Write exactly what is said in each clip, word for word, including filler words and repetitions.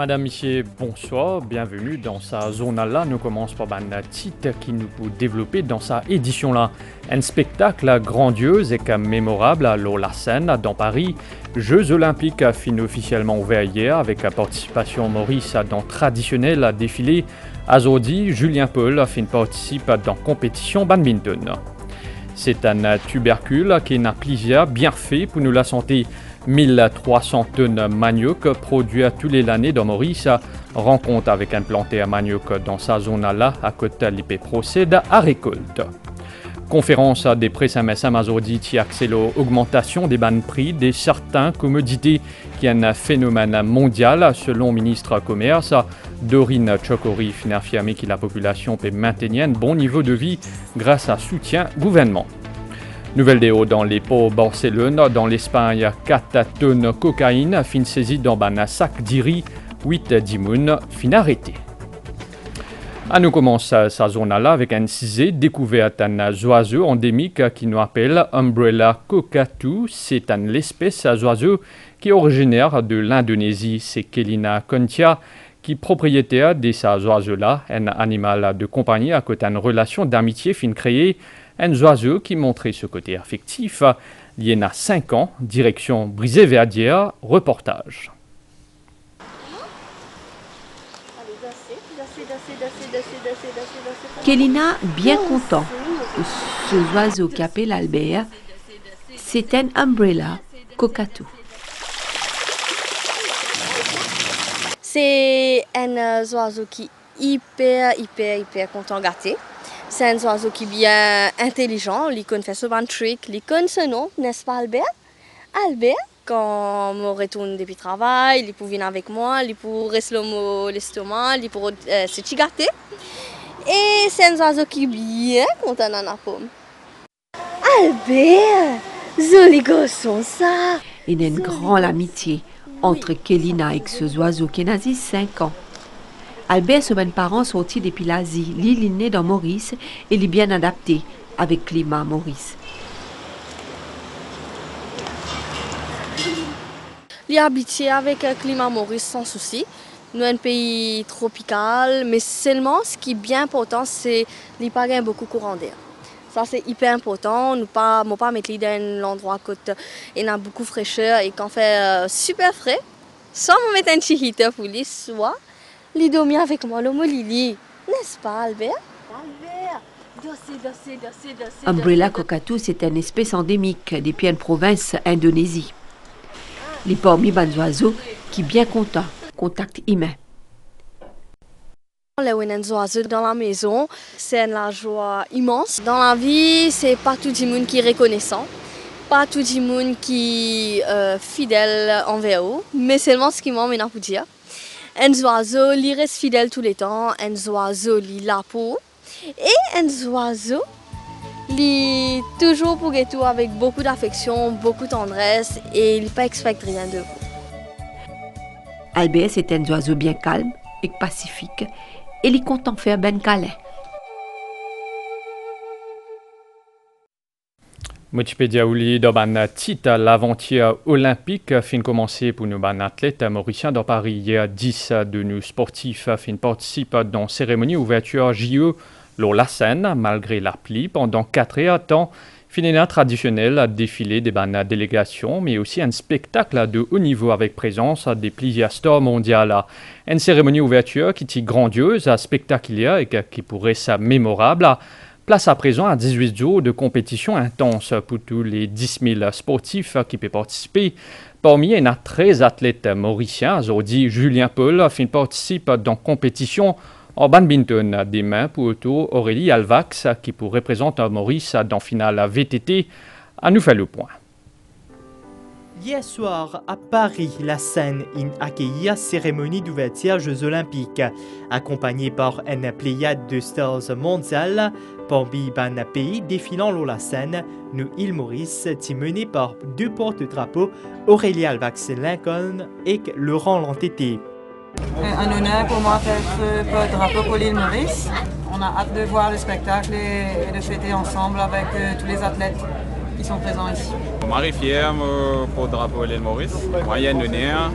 Madame, Monsieur, bonsoir, bienvenue dans sa zone-là. Nous commençons par un titre qui nous peut développer dans sa édition-là. Un spectacle grandiose et mémorable à la scène dans Paris. Jeux olympiques fin officiellement ouvert hier avec la participation Maurice dans traditionnel défilé. Aujourd'hui, Julien Paul fin participe dans compétition badminton. C'est un tubercule qui n'a plusieurs bienfaits pour nous la santé. mille trois cents tonnes manioc produits tous les années dans Maurice. Rencontre avec un planté à manioc dans sa zone-là à côté de l'I P procède à récolte. Conférence des presse M S M aujourd'hui qui accélère l'augmentation des bans prix de certaines commodités qui est un phénomène mondial selon le ministre du Commerce. Dorine Chokori a affirmé que la population peut maintenir un bon niveau de vie grâce à soutien gouvernement. Nouvelle déo dans les ports Barcelone, dans l'Espagne, quatre tonnes de cocaïne fin saisie dans un sac d'Iri, huit dimounes fin arrêtés. À nous commence sa zone-là avec un cisé découvert un oiseau endémique qui nous appelle Umbrella cockatoo. C'est une espèce d'oiseau qui est originaire de l'Indonésie. C'est Kelina Kontia qui est propriétaire de ces oiseaux-là, un animal de compagnie à côté d'une relation d'amitié fin créée. Un oiseau qui montrait ce côté affectif. Il y en a cinq ans, direction Brisé-Verdière, reportage. Kelina, bien content de ce oiseau qui appelle Albert, c'est un Umbrella cockatoo. C'est un oiseau qui est hyper, hyper, hyper content de gâter. C'est un oiseau qui est bien intelligent, il connaît souvent de tricks, il connaît ce nom, n'est-ce pas Albert? Albert, quand je retourne depuis le travail, il peut venir avec moi, il peut rester l'estomac, il peut euh, se gâter. Et c'est un oiseau qui est bien content dans la pomme. Albert, joli garçon ça! Il y a une grande amitié entre Kelina et ce oiseau qui a cinq ans. Albert, ses parents sortis depuis l'Asie. L'île est né dans Maurice et il est bien adapté avec le climat Maurice. Il est habitué avec le climat Maurice sans souci. Nous sommes un pays tropical, mais seulement ce qui est bien important, c'est qu'il n'y a pas beaucoup de courant d'air. Ça, c'est hyper important. Nous ne pas, pas mettre dans un endroit où il y a beaucoup de fraîcheur et qu'on fait euh, super frais. Soit me mettre un petit heater pour lui, soit il dormit avec moi, le Lili. N'est-ce pas, Albert? Albert, dossier, dossier, dossier, dossier. Umbrella cockatoo, c'est une espèce endémique depuis une province Indonésie. Les parmi les oiseaux qui bien content, contact humain. Les oiseaux dans la maison, c'est une joie immense. Dans la vie, c'est pas tout le monde qui est reconnaissant, pas tout le monde qui est euh, fidèle envers eux, mais seulement ce qui m'emmène à vous dire. Un oiseau, il reste fidèle tous les temps, un oiseau, il a peau, et un oiseau, il est toujours pour tout avec beaucoup d'affection, beaucoup de tendresse, et il ne pas expecte rien de vous. Albert, c'est un oiseau bien calme et pacifique, et il est content de faire ben câlin. Wikipédia ouli dans un titre l'aventure olympique fin commencé pour nos athlètes mauriciens dans Paris. Il y a dix de nos sportifs fin participent dans cérémonie ouverture J O lors la scène malgré la pluie pendant quatre heures temps. Finéna traditionnel défilé des bannes délégations, mais aussi un spectacle de haut niveau avec présence des plusieurs stars mondiales. Une cérémonie ouverture qui est grandiose, spectaculaire et qui pourrait être mémorable. Place à présent à dix-huit jours de compétition intense pour tous les dix mille sportifs qui peuvent participer. Parmi il y a treize athlètes mauriciens. Aujourd'hui, Julien Paul participe dans la compétition en badminton. Demain, pour auto, Aurélie Alvax qui pour représenter Maurice dans la finale V T T a nous fait le point. Hier soir, à Paris, la scène a accueilli la cérémonie d'ouverture Jeux Olympiques, accompagnée par une pléiade de stars mondiales, parmi les pays défilant sur la scène, nous, île Maurice, est menée par deux porte-drapeaux, Aurélie Alvax Lincoln et Laurent Lantété. Un honneur pour moi d'être porte-drapeau pour l'île Maurice. On a hâte de voir le spectacle et de fêter ensemble avec tous les athlètes qui sont présents ici. Je suis fier pour le drapeau de l'île Maurice. Moi, il y a un honneur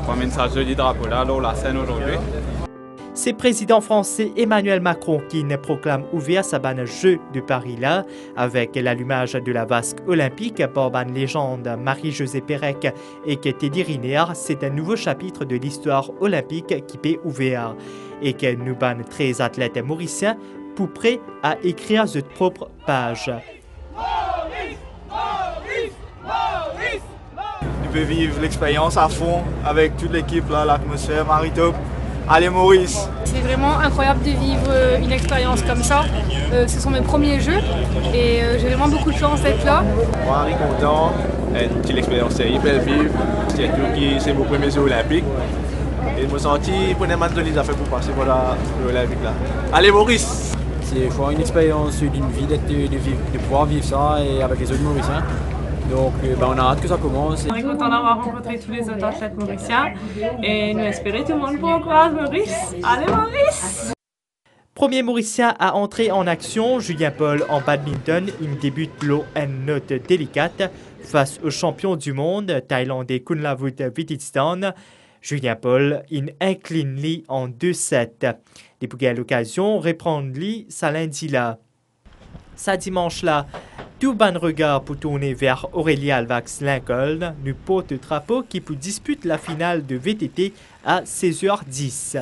Comme une salle du drapeau là, là, la scène aujourd'hui. C'est le président français Emmanuel Macron qui ne proclame ouvert sa banne Jeux de Paris là, avec l'allumage de la vasque olympique par la légende Marie-Josée Pérec et Teddy Riner. C'est un nouveau chapitre de l'histoire olympique qui peut ouvert et que nous ban treize athlètes mauriciens pour prêts à écrire cette propre page. Maurice, Maurice, Maurice, Maurice. Tu peux vivre l'expérience à fond avec toute l'équipe là, l'atmosphère, Marie-Top. Allez Maurice! C'est vraiment incroyable de vivre une expérience comme ça. Euh, ce sont mes premiers jeux et euh, j'ai vraiment beaucoup de chance d'être là. Moi, je suis content. C'est une expérience hyper vive. C'est mon premier jeu olympique. Et je me sens pour les matchs de l'I S A fait pour passer pour l'Olympique là. Allez Maurice! C'est une expérience d'une vie de, de, de, de pouvoir vivre ça et avec les autres Mauriciens. Donc ben, on a hâte que ça commence. On est content d'avoir rencontré tous les autres athlètes mauriciens et nous espérons tout le monde pour encourager Maurice. Allez Maurice! Premier Mauricien à entrer en action, Julien Paul en badminton. Il débute l'eau une note délicate face au champion du monde thaïlandais Kunlavut Vitistan. Julien Paul, il incline Lee en deux sept. Depuis à l'occasion, reprendre Lee sa lundi là. Ça dimanche là, tout bon regard pour tourner vers Aurélia Alvax Lincoln, nous porte de drapeau qui peut disputer la finale de V T T à seize heures dix.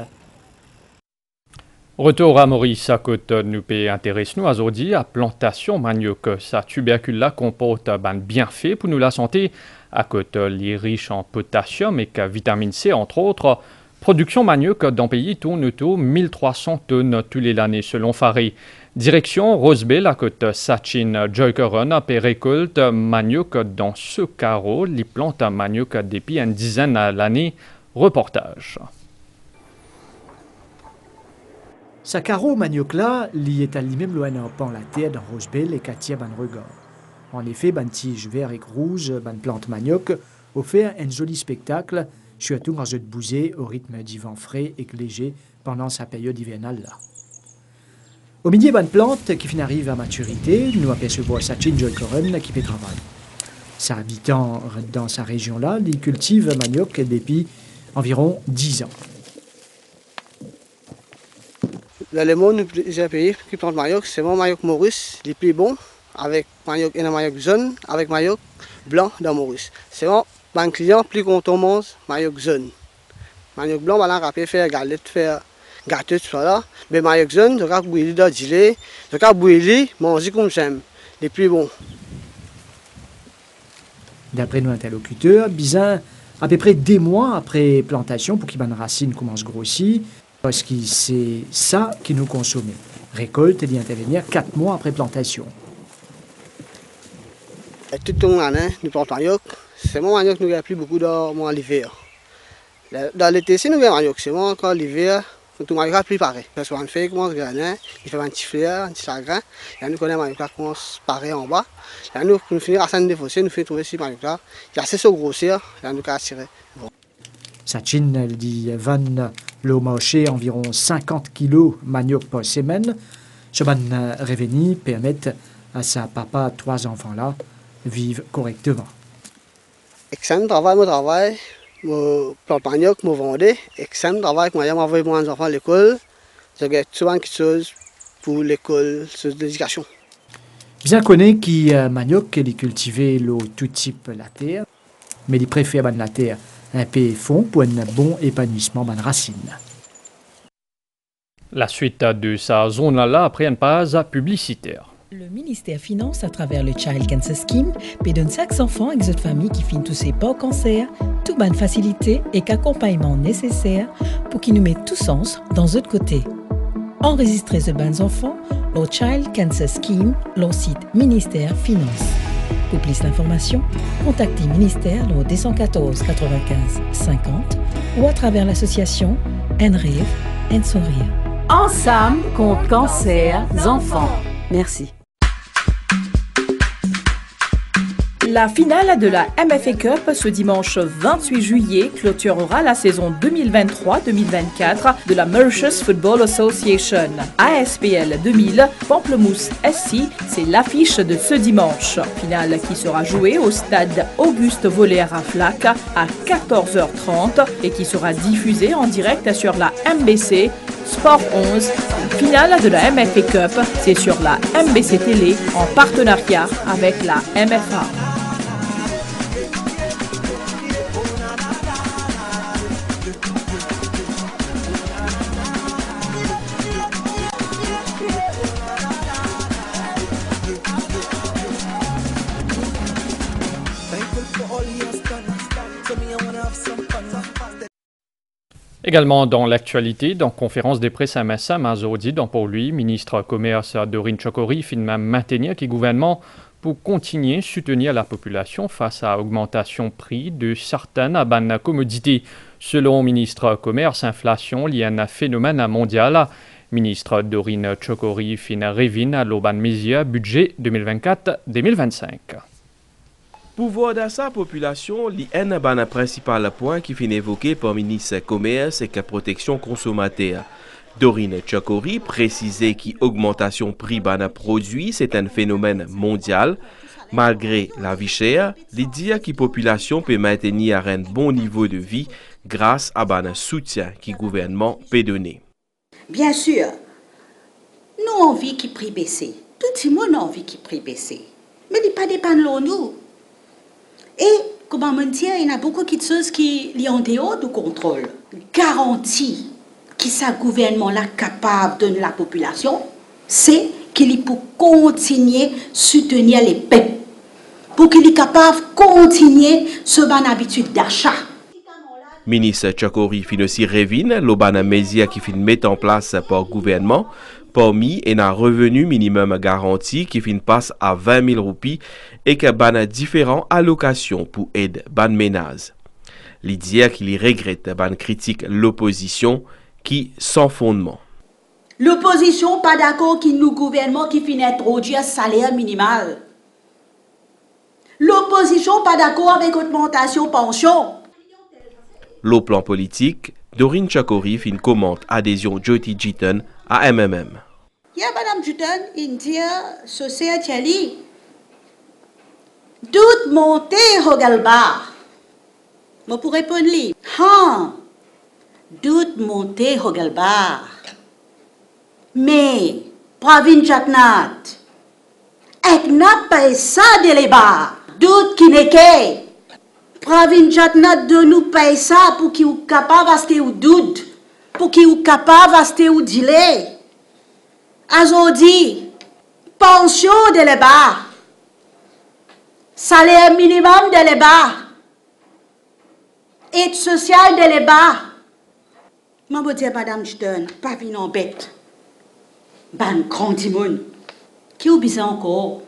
Retour à Maurice, à côté nous peut intéresser nous aujourd'hui à plantation manioc. Sa tubercule là comporte un bienfait pour nous la santé, à côté les riches en potassium et que vitamine C entre autres. Production manioc dans le pays tourne autour de mille trois cents tonnes tous les années selon Faré. Direction Rosebell à côté Sachin Joykeron a récolte manioc dans ce carreau, les plantes manioc depuis une dizaine à l'année. Reportage. Ce carreau manioc là, il est à lui-même loin en pan la terre dans Rosebell et Katia ban regard. En effet, ban tige vert et rouge, ban plante manioc, offert un joli spectacle, surtout quand je te bousais au rythme d'hiver frais et léger pendant sa période hivernale là. Au milieu de plante qui finit arrive à maturité, nous apercevons Sachin Joykeron qui fait travail. Sa habitant dans sa région là, il cultive manioc depuis environ dix ans. Dans le monde, j'ai pays qui plante manioc, c'est mon manioc Maurice, il est plus bon, avec manioc et un manioc jaune, avec manioc blanc dans Maurice. C'est mon ban client plus content mange manioc jaune. Manioc blanc, on a faire galette, faire gâteau, tout ça là. Mais manioc jaune, je vais bouillir dans le gilet, je vais bouillir, manger comme j'aime, les plus bons. D'après nos interlocuteurs, Bizin, à peu près des mois après plantation, pour qu'il y ait une racine commence à grossir, parce que c'est ça qui nous consomme. Récolte et d'y intervenir quatre mois après plantation. Tout l'année, nous plantons manioc. C'est mon manioc que nous avons plus beaucoup dans l'hiver. Dans l'été, si nous avons manioc, c'est moi encore l'hiver, tout manioc a plus pareil. Parce qu'on fait commence granin, il fait un petit fleur, un petit chagrin. Et nous connaissons manioc qui commence pareil en bas. Et nous, nous finissons à s'en défausser, nous faisons trouver ce manioc là. Il a assez de grossir, et nous avons attiré. Sachin, elle dit, van le marché environ cinquante kilos manioc par semaine. Ce ban revenu permet à sa papa, trois enfants là, vivre correctement. Excellent travail, mon travail. Je plante manioc, je vendais. Excellent travail, je m'envoie mes enfants à l'école. Je gagne souvent quelque chose pour l'école, sur l'éducation. Bien connaît qui euh, manioc, il est cultivé le tout type la terre, mais il préfère ban la terre un peu fond pour un bon épanouissement ban racine. La suite de sa zone-là après une pause publicitaire. Le ministère Finance, à travers le Child Cancer Scheme, peut donner chaque enfant et toute famille qui finit tous ses pas au cancer, toute bonne facilité et qu'accompagnement nécessaire pour qu'ils nous mettent tous sens dans l'autre côté. Enregistrez ce bons enfants au Child Cancer Scheme, leur site Ministère Finance. Pour plus d'informations, contactez Ministère au deux cent quatorze quatre-vingt-quinze cinquante ou à travers l'association En Rêve, En Sourire. Ensemble contre cancer enfants. Merci. La finale de la M F A Cup ce dimanche vingt-huit juillet clôturera la saison deux mille vingt-trois deux mille vingt-quatre de la Mauritius Football Association. A S P L deux mille, Pamplemousse S C, c'est l'affiche de ce dimanche. Finale qui sera jouée au stade Auguste Voller-Aflac à quatorze heures trente et qui sera diffusée en direct sur la M B C Sport onze. La finale de la M F A Cup, c'est sur la M B C Télé en partenariat avec la M F A. Également dans l'actualité, dans conférence de presse à Massa, Mazodi, dans pour lui, ministre commerce Dorine Chokori, finit maintenir que le gouvernement pour continuer à soutenir la population face à l'augmentation prix de certaines bonnes commodités. Selon le ministre commerce, inflation liée à un phénomène mondial. Ministre Dorine Chokori finit révine à l'Oban Mésia budget deux mille vingt-quatre deux mille vingt-cinq. Pouvoir d'achat la population, c'est un des principaux points qui finit évoqué par le ministre Commerce et la protection consommateur. Dorine Chokori précisait qu'augmentation prix des produits, c'est un phénomène mondial. Malgré la vie chère, il dit que la population peut maintenir un bon niveau de vie grâce à un soutien que le gouvernement peut donner. Bien sûr, nous avons envie qu'il prix baisser. Tout le monde a envie qu'il prix baisser. Mais il ne dépend pas de nous. Et, comment me dire, il y a beaucoup de choses qui sont en dehors du contrôle. Garantie que ce gouvernement-là est capable de donner à la population, c'est qu'il peut continuer à soutenir les peuples. Pour qu'il soit capable de continuer ce bonne habitude d'achat. Ministre Chokori fin aussi révine l'obana mesure qui fin met en place par le gouvernement. Parmi un revenu minimum garanti qui fin passe à vingt mille roupies et que ban différentes allocations pour aider ban ménage. L'idée qu'il regrette ban critique l'opposition qui sans fondement. L'opposition pas d'accord qu'il nous gouvernement qui finit introduire salaire minimal. L'opposition pas d'accord avec augmentation pension. Au plan politique, Dorine Chokori fin commente adhésion Jyoti Jitan à M M M. Il y a Madame Jitan, India, société, toute montée Hogalba. Je pourrais répondre lui. Ha, toute montée Hogalba. Mais, Pravin Jatnat, ek n'a pas ça de l'éba, doute qui n'est qu'est. Pravin Jatnat de nous paye ça pour qu'il soit capable de rester au doute, pour qu'il soit capable de rester au délai. Aujourd'hui, pension de l'éba, salaire minimum de l'éba, aide sociale de l'éba. Je veux dire, Madame Jitan, pas venir en bête. Ban grand timon, qui oublie ça encore.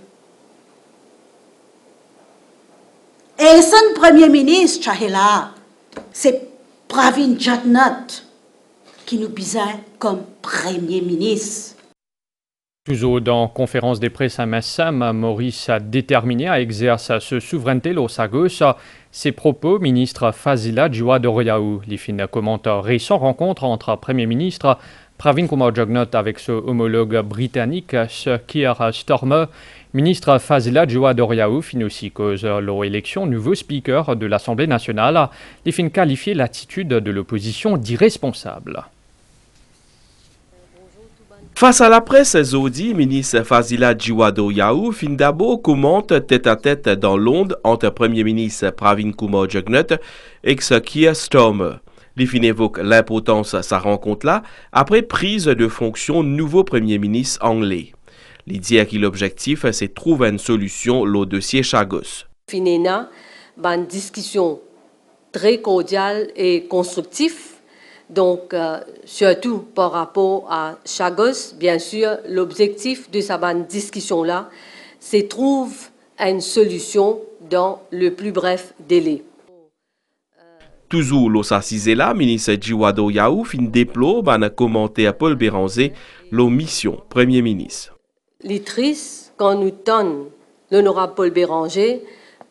Et son premier ministre, Chahela, c'est Pravin Jatnat qui nous besoin comme premier ministre. Toujours dans conférence de presse à Massam, Maurice a déterminé à exercer sa souveraineté au Sagos. Ses propos, ministre Fazila Djiwa-Doriaou, les fins commente récente rencontre entre Premier ministre Pravin Kumar Jugnauth avec son homologue britannique Sir Keir Starmer. Ministre Fazila Djiwa-Doriaou fin aussi cause l'élection nouveau speaker de l'Assemblée nationale. Les fins qualifier l'attitude de l'opposition d'irresponsable. Face à la presse, Zodi, ministre Fazila Djiwa-Doriaou fin d'abord commente tête-à-tête dans Londres entre Premier ministre Pravin Kumar Jugnauth et Sir Keir Starmer. Les fin évoque l'importance de sa rencontre-là après prise de fonction nouveau Premier ministre anglais. L'idée que l'objectif, c'est de trouver une solution au dossier Chagos. Finena, une discussion très cordiale et constructive. Donc, euh, surtout par rapport à Chagos, bien sûr, l'objectif de cette discussion-là, c'est de trouver une solution dans le plus bref délai. Toujours l'os assisé là, ministre Djiwa-Doriaou fin déplore ban commentaire Paul Béranger, l'omission Premier ministre. Les tristes, quand nous donne l'honorable Paul Béranger,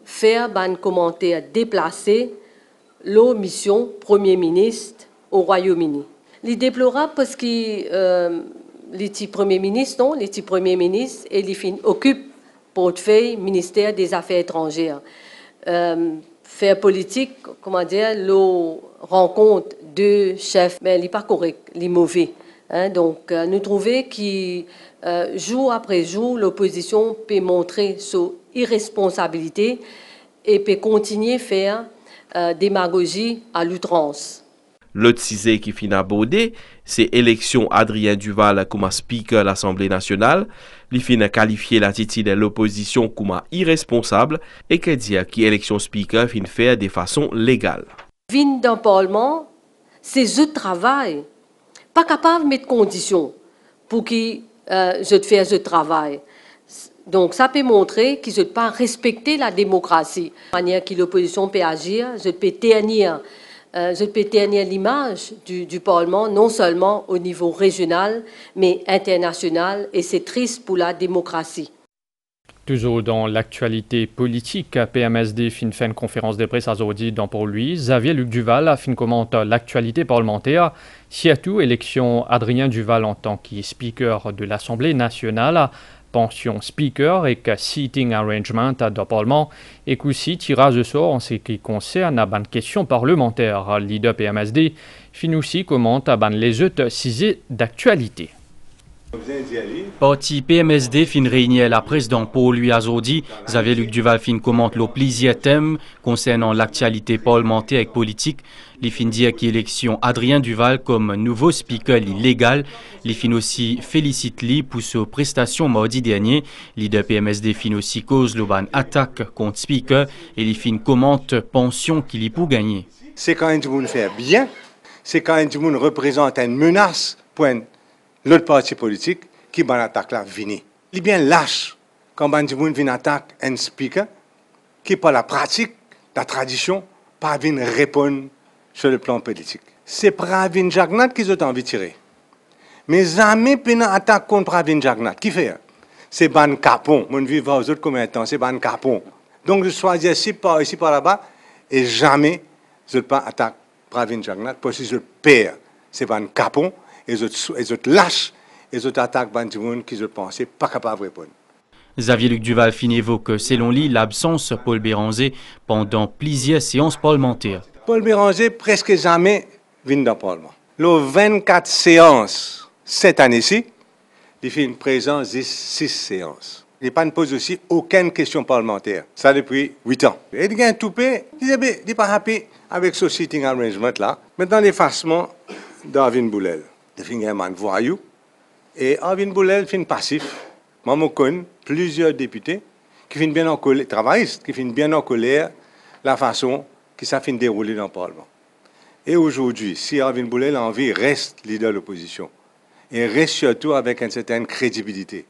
faire un commentaire déplacé la mission Premier ministre au Royaume-Uni. Il est déplorable parce que euh, les Premier ministre, non, les Premier ministre, il occupe portefeuille ministère des Affaires étrangères. Euh, faire politique, comment dire, la rencontre de chefs, mais il n'est pas correct, il est mauvais. Hein, donc, euh, nous trouvons que euh, jour après jour, l'opposition peut montrer son irresponsabilité et peut continuer à faire euh, démagogie à l'outrance. L'autre sujet qui finit abordé, c'est l'élection Adrien Duval comme speaker de l'Assemblée nationale. Il finit qualifier l'attitude de l'opposition comme irresponsable et que dire que l'élection speaker finit faire de façon légale. Vin d'un parlement, c'est un travail. Pas capable de mettre conditions pour que euh, je fasse ce travail. Donc, ça peut montrer qu'ils ne pas respecter la démocratie. La manière que l'opposition peut agir, je peux ternir, euh, je peux ternir l'image du, du Parlement, non seulement au niveau régional, mais international, et c'est triste pour la démocratie. Toujours dans l'actualité politique, P M S D fin fait une conférence de presse aujourd'hui dans pour lui. Xavier Luc Duval fin commente l'actualité parlementaire, surtout élection Adrien Duval en tant que speaker de l'Assemblée nationale, pension speaker et que seating arrangement dans Parlement, et qu'aussi tirage de sort en ce qui concerne la bonne question parlementaire. Leader P M S D fin aussi commente les autres sujets d'actualité. Parti P M S D fin réunir la président pour lui aujourd'hui. Xavier Luc Duval fin commente le plaisir thème concernant l'actualité parlementaire et politique. Il fin dire qu'élection Adrien Duval comme nouveau speaker illégal. Il fin aussi félicite lui pour sa prestation mardi dernier. Leader P M S D fin aussi cause le ban attaque contre speaker et il fin commente pension qu'il y peut gagner. C'est quand un monde fait bien, c'est quand un monde représente une menace pour l'autre parti politique qui ban attaque là vini. Il est bien lâche quand un monde vient attaque un speaker qui par la pratique, la tradition, pas vient répondre sur le plan politique. C'est Pravin Jagnat qui ont envie de tirer. Mais jamais une attaque contre Pravin Jagnat. Qui fait? C'est Ban Capon. Mon vie va aux autres combien de temps? C'est Ban Capon. Donc je choisis ici par ici par là-bas et jamais je ne pas attaque Pravin Jagnat parce que je perds. C'est Ban Capon et je et lâche et je attaque Ban Dimoun qui je pensais pas capable de répondre. Xavier Luc Duval fin évoque selon lui l'absence de Paul Béranger pendant plusieurs séances parlementaires. Paul Béranger presque jamais vient dans le Parlement. Les vingt-quatre séances cette année-ci, il fait une présence de six séances. Il ne pose aussi aucune question parlementaire. Ça depuis huit ans. Et il y a un toupé, il n'est pas happy avec ce sitting arrangement là. Maintenant, l'effacement d'Arvin Boulel. Il fait un man voyou. Et Arvin Boulel fait passif. Moi, je connais plusieurs députés qui finissent bien en colère, travaillistes, qui finissent bien en colère la façon que ça finit dérouler dans le Parlement. Et aujourd'hui, si Arvin Boulel a envie, reste leader de l'opposition. Et reste surtout avec une certaine crédibilité.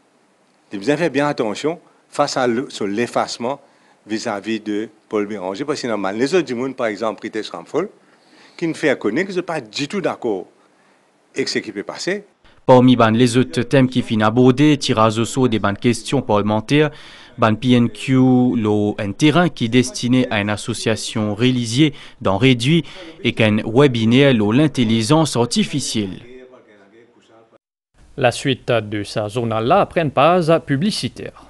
Il faut faire bien attention face à l'effacement vis-à-vis de Paul Béranger. Parce que c'est normal. Les autres du monde, par exemple, Pritesh Ramphal, qui ne fait connaître qu'ils ne sont pas du tout d'accord avec ce qui peut passer. Parmi les autres thèmes qui finissent abordés, tirage au sort des bonnes questions parlementaires, ban P N Q, un terrain qui est destiné à une association religieuse dans réduit et qu'un webinaire l'intelligence artificielle. La suite de ce journal-là après une pause publicitaire.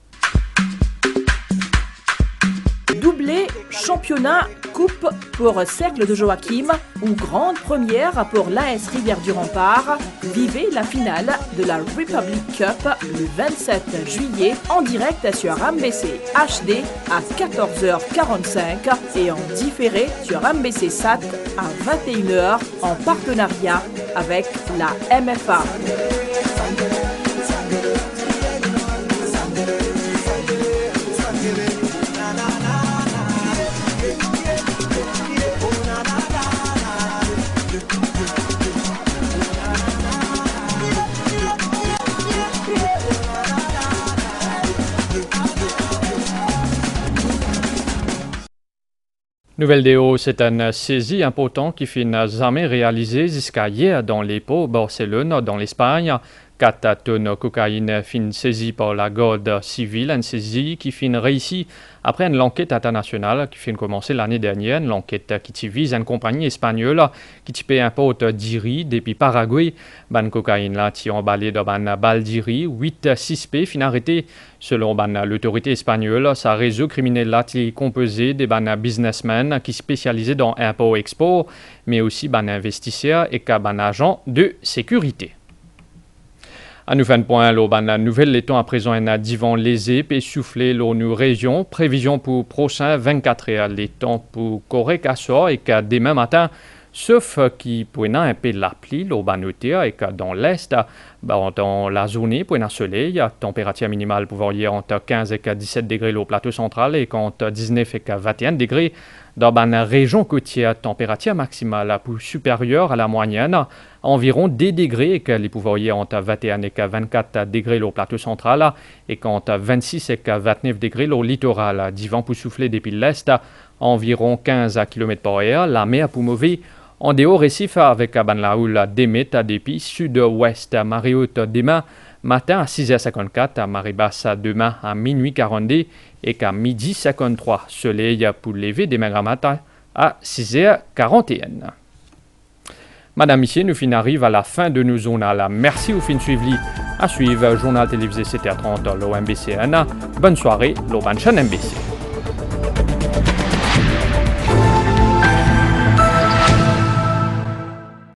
Doublé, championnat, coupe pour Cercle de Joachim ou grande première pour l'A S Rivière du Rempart. Vivez la finale de la Republic Cup le vingt-sept juillet en direct sur R M B C H D à quatorze heures quarante-cinq et en différé sur R M B C S A T à vingt et une heures en partenariat avec la M F A. Nouvelle déo, c'est une saisie importante qui n'a jamais réalisée jusqu'à hier dans les Pau, Barcelone, dans l'Espagne. quatre tonnes de cocaïne fin saisie par la garde civile, une saisie qui fin réussie après une enquête internationale qui fin commencer l'année dernière, une enquête qui vise une compagnie espagnole qui paie un pot d'Iri depuis Paraguay. Ban cocaïne là qui emballé dans ban balle d'Iri, huit suspects fin arrêtés. Selon ban l'autorité espagnole, sa réseau criminel là qui est composé des ban businessmen qui spécialisés dans import-export, mais aussi ban investisseurs et ban agents de sécurité. À nous faire un point, la nouvelle l'étant à présent un divan lésé et soufflé dans nos régions. Prévision pour prochain vingt-quatre heures, les temps pour correct à sort et qu'à demain matin, sauf qui pour un peu de la pluie, l'eau noté et que dans l'est, dans la journée pour un soleil, température minimale pour varier entre quinze et dix-sept degrés au plateau central et entre dix-neuf et vingt et un degrés. Dans la région côtière, température maximale pour supérieure à la moyenne, environ dix degrés et que les pouvoirs entre vingt et un et vingt-quatre degrés au plateau central et qu'entre vingt-six et vingt-neuf degrés au littoral. Divan pour souffler depuis l'est, environ quinze kilomètres par heure, la mer pour mauvais. En dehors récif avec la houle d'Emet à Dépi, sud-ouest à marée haute demain, matin à six heures cinquante-quatre, à marée basse demain à minuit quarante-deux et qu'à midi cinquante-trois, soleil pour lever demain matin à six heures quarante et un. Madame, Monsieur, nous fin arrive à la fin de nos journal. Merci au fin suivi. À suivre, journal télévisé sept heures trente, l'O M B C N. Bonne soirée, l'O M B C.